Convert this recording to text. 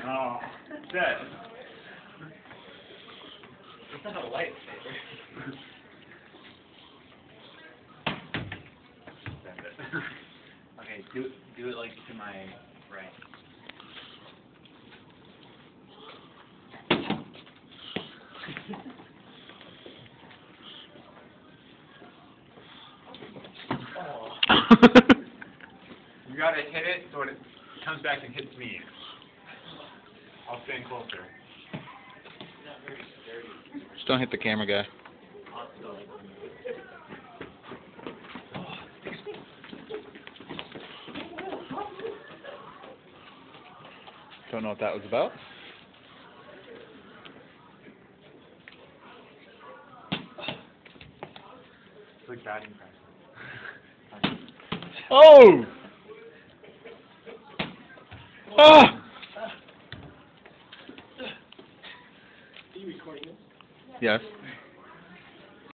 Oh, dead. It's not a lightsaber. Okay, do it like to my right. You gotta hit it so it comes back and hits me. I'll stand closer. Just don't hit the camera guy. Don't know what that was about. It's like batting practice. Oh! Ah! Are you recording this? Yes.